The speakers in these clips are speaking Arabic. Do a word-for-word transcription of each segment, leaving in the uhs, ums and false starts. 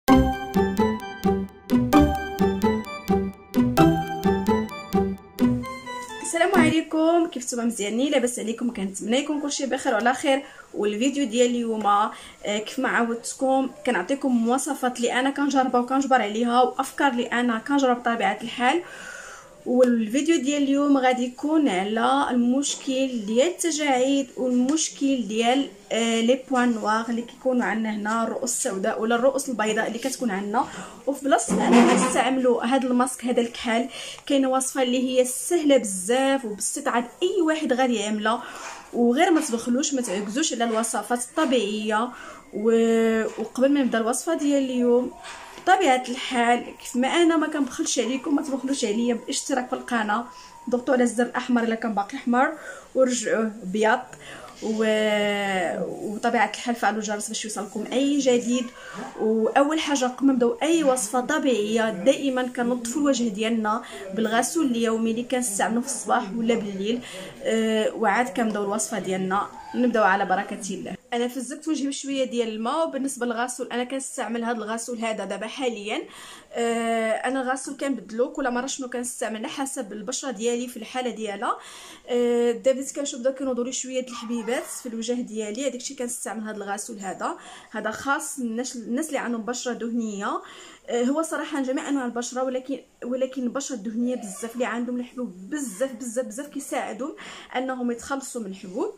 السلام عليكم، كيف نتوما؟ مزيانين؟ لاباس عليكم؟ كنتمنى يكون كلشي بخير وعلى خير. والفيديو ديال اليوم آه كيف ما عودتكم كنعطيكم مواصفات اللي انا كنجربها وكنجبر عليها وافكار اللي انا كنجرب بطبيعه الحال. والفيديو ديال اليوم غادي يكون على المشكل ديال التجاعيد والمشكل ديال آه لي بوان نوار اللي كيكونوا عندنا هنا، الرؤوس السوداء ولا الرؤوس البيضاء اللي كتكون عندنا. وفي بلاصه ما انا كنستعملوا هذا الماسك هذا الكحل، كاينه وصفه اللي هي سهله بزاف وباستطاعه اي واحد غادي يعملها، وغير ما تبخلوش ما تعكزوش على الوصفات الطبيعيه. وقبل ما نبدا الوصفه ديال اليوم بطبيعه الحال كيف ما انا ما كنبخلش عليكم، ما تبخلوش عليا بالاشتراك في القناه، ضغطوا على الزر الاحمر الا كان باقي احمر ورجعوه بيض، و... وطبيعه الحال فعلوا الجرس باش يوصلكم اي جديد. واول حاجه قبل ما نبداو اي وصفه طبيعيه دائما كنظفوا الوجه ديالنا بالغسول اليومي اللي كنستعملوه في الصباح ولا بالليل. أه وعاد كنبداو الوصفه ديالنا، نبداو على بركه الله. انا فزقت وجهي بشويه ديال الماء. وبالنسبه للغسول انا كنستعمل هذا الغسول هذا دابا حاليا. أه انا الغسول كنبدلو كل مره شنو كنستعمل حسب البشره ديالي في الحاله ديالها. أه دابا بديت كنشوف بدا كينوضوا لي شويه الحبيبات في الوجه ديالي، هذاك الشيء كنستعمل هذا الغسول هذا. هذا خاص الناس الناس اللي عندهم بشره دهنيه. أه هو صراحه جميع انواع البشره، ولكن ولكن البشره الدهنيه بزاف اللي عندهم الحبوب بزاف بزاف بزاف كيساعدهم انهم يتخلصوا من الحبوب.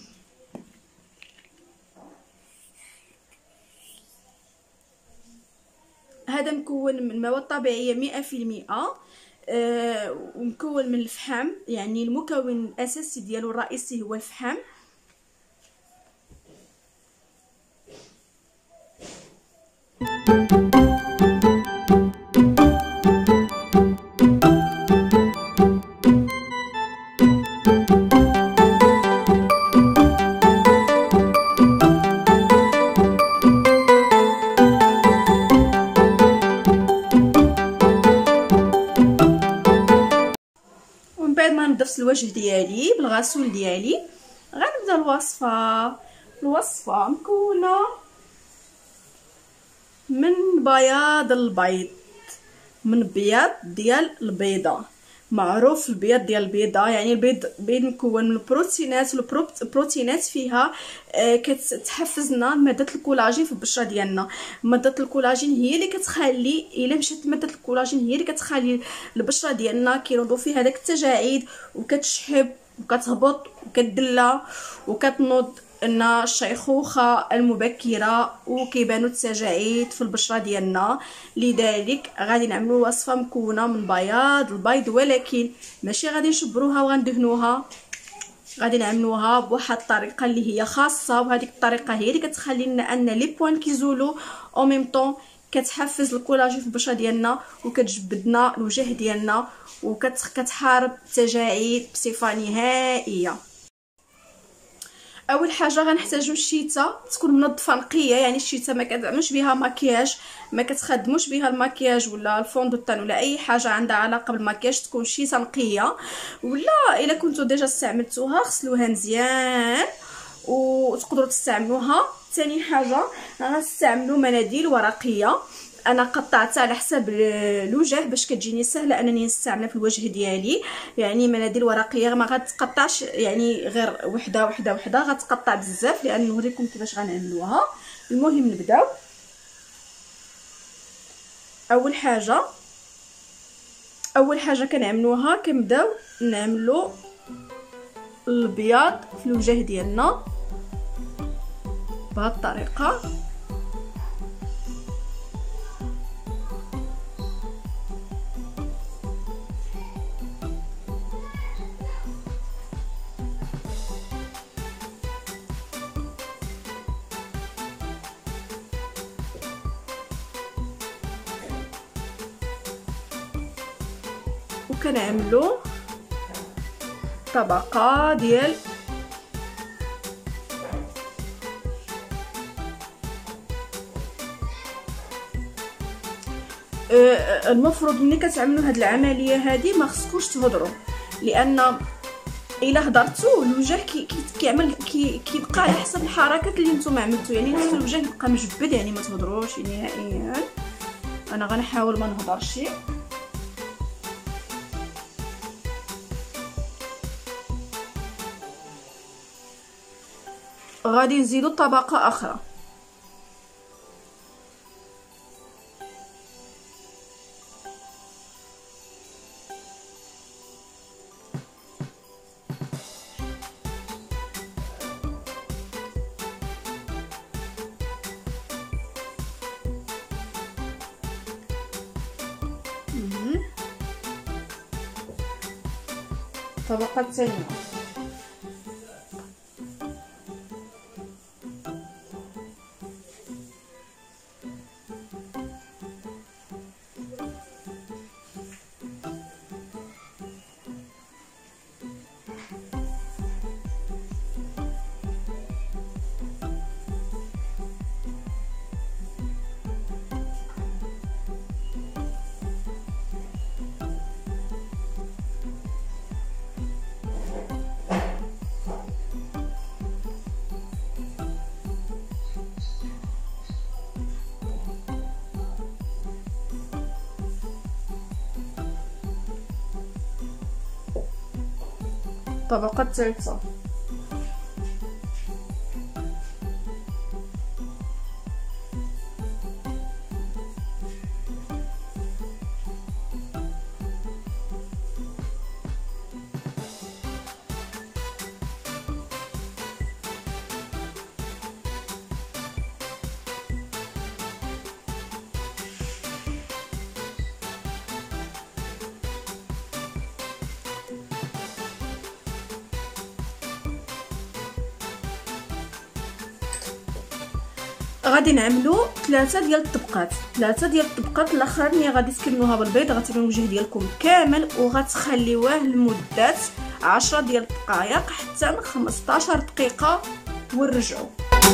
هذا مكون من مواد طبيعيه مئة في المئة، آه ومكون من الفحم، يعني المكون الاساسي ديالو الرئيسي هو الفحم. بعد ما نضفت الوجه ديالي بالغسول ديالي غنبدا الوصفه. الوصفه مكونه من بياض البيض، من بياض ديال البيضه. معروف البياض ديال البيضه، يعني البيض بيض مكون من البروتينات، والبروتينات فيها آه كتحفز لنا ماده الكولاجين في البشره ديالنا. ماده الكولاجين هي اللي كتخلي، الا مشات ماده الكولاجين هي اللي كتخلي البشره ديالنا كينوضوا فيها داك التجاعيد وكتشحب وكتهبط وكتدلى وكتنوض لنا الشيخوخه المبكره وكيبانوا التجاعيد في البشره ديالنا. لذلك غادي نعملوا وصفه مكونه من بياض البيض، ولكن ماشي غادي نشبروها وغندهنوها، غادي نعملوها بواحد الطريقه اللي هي خاصه، وهذيك الطريقه هي اللي كتخلي لنا ان لي بوين كيزولوا او ميم طون، كتحفز الكولاجين في البشره ديالنا وكتجبدنا الوجه ديالنا وكتحارب التجاعيد بصفه نهائيه. اول حاجه غنحتاجو الشيته تكون منظفه نقيه، يعني الشيته ما كتعملوش بها مكياج، ما كتخدموش بها المكياج ولا الفون دو طان ولا اي حاجه عندها علاقه بالمكياج، تكون شيته نقيه. ولا الا كنتو ديجا استعملتوها غسلوها مزيان وتقدروا تستعملوها. ثاني حاجه غنستعملوا مناديل ورقيه، انا قطعتها على حساب الوجه باش كتجيني سهله انني نستعملها في الوجه ديالي. يعني مناديل ورقيه ما غتقطعش، يعني غير وحده وحده وحده، غتقطع بزاف لان نوريكم كيفاش غنعملوها. المهم نبداو. اول حاجه اول حاجه كنعملوها كنبداو نعملوا البياض في الوجه ديالنا بهذه الطريقه. وكنعملوا طبقه ديال آه المفروض ملي كتعملوا هاد العمليه هذه ما خصكوش تهضروا، لان الا هضرتوا الوجه كي كيعمل كي كيبقى على حسب الحركات اللي نتوما عملتوا، يعني خصو الوجه يبقى مجبد، يعني ما تهضروش نهائيا. انا غنحاول ما نهضرش. غادي نزيدو طبقه اخرى. طبقة ثانية. الطبقة الثالثة. غادي نعملو ثلاثه ديال الطبقات، ثلاثه ديال الطبقات. الاخرانيه غادي تكملوها بالبيض، غتبان الوجه ديالكم كامل، وغتخليوه لمده عشرة ديال الدقائق حتى خمسطاش دقيقه ونرجعوا.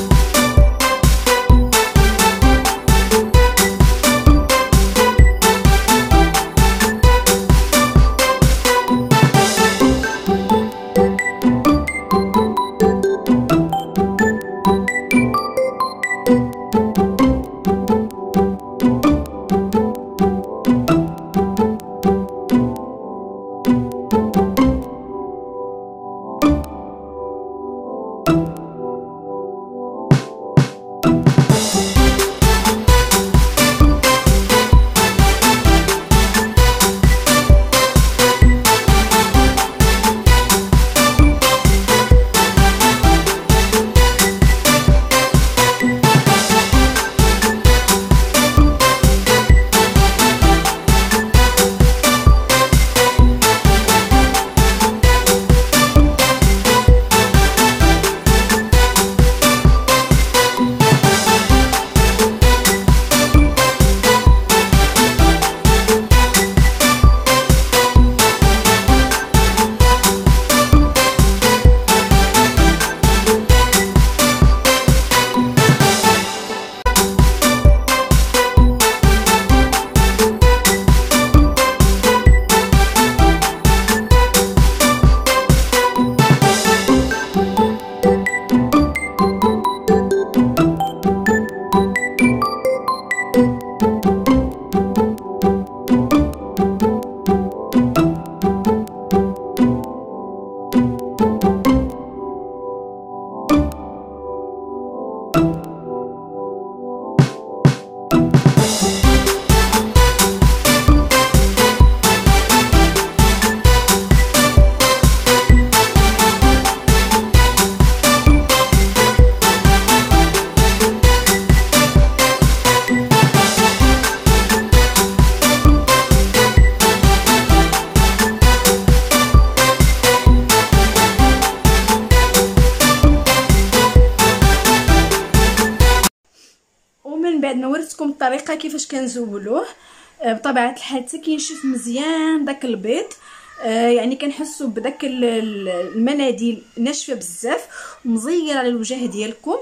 بعد ما وريتكم الطريقه كيفاش كنزولوه. بطبيعه الحال حتى كينشف مزيان داك البيض، يعني كنحسوا بداك المناديل ناشفه بزاف ومزيره على الوجه ديالكم.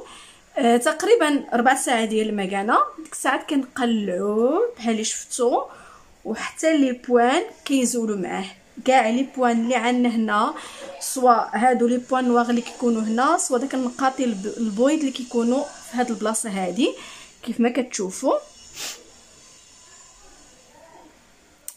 تقريبا ربع ساعه ديال المكانه، ديك الساعات كنقلعوه بحال اللي شفتوا، وحتى لي بوان كيزولوا معاه كاع لي بوان اللي عندنا هنا، سواء هادو لي بوان نواغ اللي كيكونوا هنا، سواء داك النقاطي البويض اللي كيكونوا في هاد البلاصه هادي كيف ما كتشوفوا.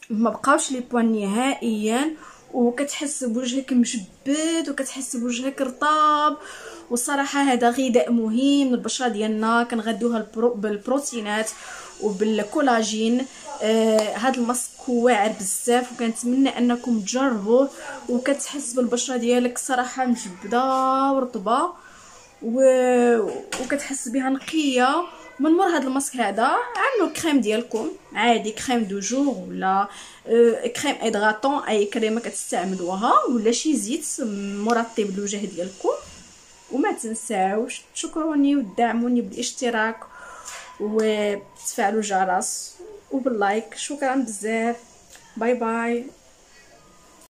ما بقاوش لي بوان نهائيا، وكتحس بوجهك مجبد وكتحس بوجهك رطاب. والصراحه هذا غذاء مهم للبشره ديالنا، كنغذوها البرو... بالبروتينات وبالكولاجين. آه هذا الماسك واعر بزاف، وكنتمنى انكم تجربوه، وكتحس بالبشره ديالك صراحه مجبده ورطبه و... وكتحس بها نقيه. من مور هذا الماسك هذا عملوا كريم ديالكم عادي، كريم دو جور ولا آه كريم ادغاتون، اي كريمه كتستعملوها، ولا شي زيت مرطب للوجه ديالكم. وما تنساوش تشكروني وتدعموني بالاشتراك وتفعلوا الجرس وباللايك. شكرا بزاف، باي باي.